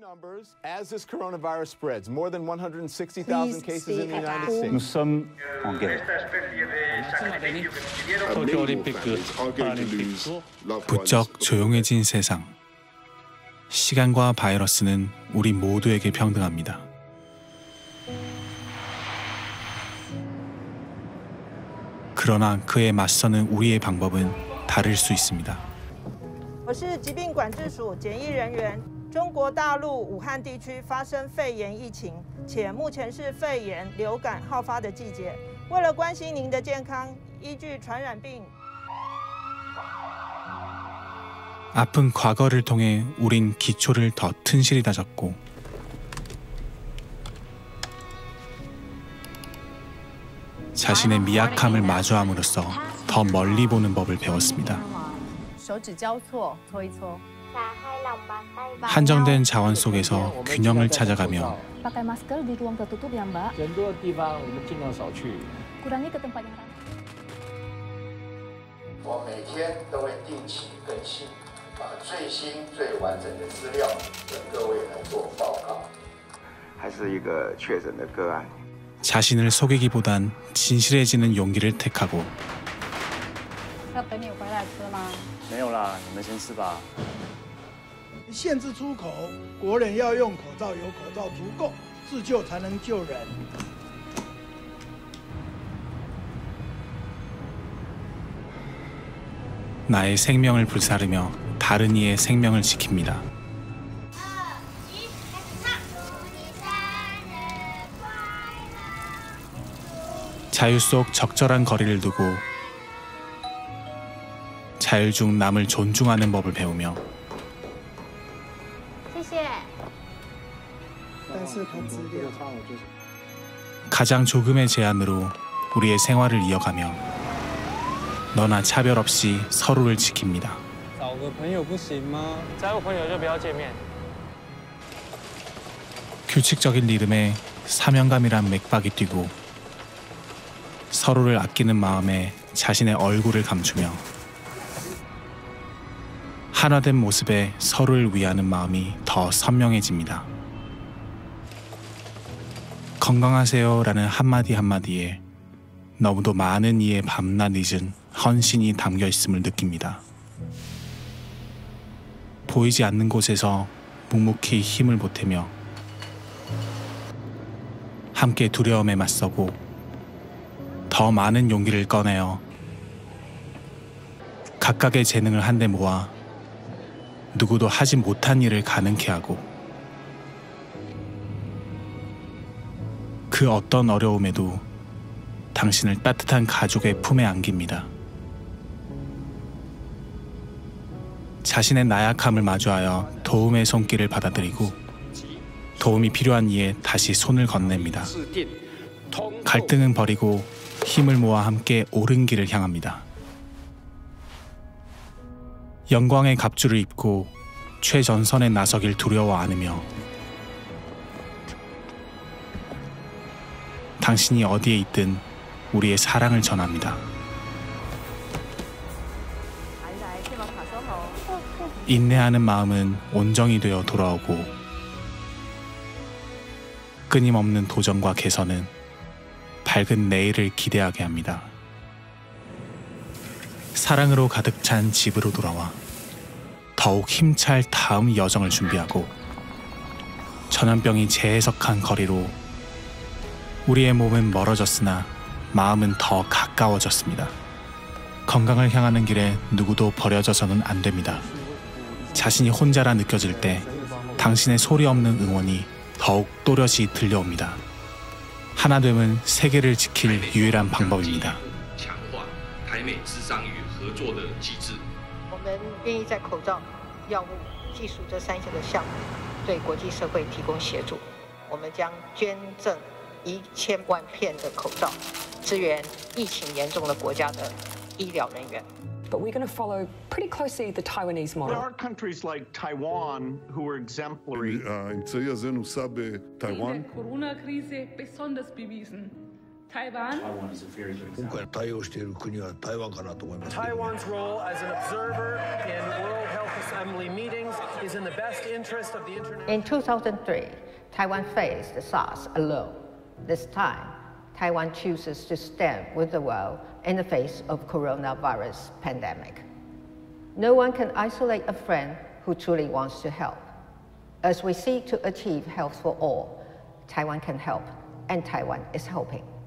numbers as this coronavirus spreads. More than 160,000 cases in the United States. Nous sommes en guerre. 부쩍 조용해진 세상. 시간과 바이러스는 우리 모두에게 평등합니다. 그러나 그에 맞서는 우리의 방법은 다를 수 있습니다. 我是疾病管制署检疫人员。中国大陆武汉地区发生肺炎疫情，且目前是肺炎、流感好发的季节。为了关心您的健康，依据传染病。 아픈 과거를 통해 우린 기초를 더 튼실히 다졌고 자신의 미약함을 마주함으로써 더 멀리 보는 법을 배웠습니다. 한정된 자원 속에서 균형을 찾아가며 자신을 속이기보단 진실해지는 용기를 택하고 没有啦，你们先吃吧。 限制出口，国人要用口罩，有口罩足够，自救才能救人。 나의 생명을 불사르며 다른 이의 생명을 지킵니다. 자유 속 적절한 거리를 두고 자율 중 남을 존중하는 법을 배우며 가장 조금의 제한으로 우리의 생활을 이어가며 너나 차별 없이 서로를 지킵니다. 규칙적인 리듬에 사명감이란 맥박이 뛰고 서로를 아끼는 마음에 자신의 얼굴을 감추며 하나된 모습에 서로를 위하는 마음이 더 선명해집니다. 건강하세요라는 한마디 한마디에 너무도 많은 이의 밤낮 잊은 헌신이 담겨 있음을 느낍니다. 보이지 않는 곳에서 묵묵히 힘을 보태며 함께 두려움에 맞서고 더 많은 용기를 꺼내어 각각의 재능을 한데 모아 누구도 하지 못한 일을 가능케 하고 그 어떤 어려움에도 당신을 따뜻한 가족의 품에 안깁니다. 자신의 나약함을 마주하여 도움의 손길을 받아들이고 도움이 필요한 이에 다시 손을 건넵니다. 갈등은 버리고 힘을 모아 함께 옳은 길을 향합니다. 영광의 갑주를 입고 최전선에 나서길 두려워 않으며 당신이 어디에 있든 우리의 사랑을 전합니다. 인내하는 마음은 온정이 되어 돌아오고 끊임없는 도전과 개선은 밝은 내일을 기대하게 합니다. 사랑으로 가득 찬 집으로 돌아와 더욱 힘찰 다음 여정을 준비하고 전염병이 재해석한 거리로 우리의 몸은 멀어졌으나 마음은 더 가까워졌습니다. 건강을 향하는 길에 누구도 버려져서는 안 됩니다. 자신이 혼자라 느껴질 때 당신의 소리 없는 응원이 더욱 또렷이 들려옵니다. 하나됨은 세계를 지킬 유일한 방법입니다. 我们愿意在口罩、药物、技术这3项的项目对国际社会提供协助。我们将捐赠1000万片的口罩，支援疫情严重的国家的医疗人员。 But we're going to follow pretty closely the Taiwanese model. There are countries like Taiwan who are exemplary. האמצעי הזה נוסה בטייוואן. In der Corona-Krise besonders bewiesen. Taiwan. Taiwan is a very good example. Taiwan's role as an observer in World Health Assembly meetings is in the best interest of the international. In 2003, Taiwan faced SARS alone. This time, Taiwan chooses to stand with the world in the face of coronavirus pandemic. No one can isolate a friend who truly wants to help. As we seek to achieve health for all, Taiwan can help, and Taiwan is helping.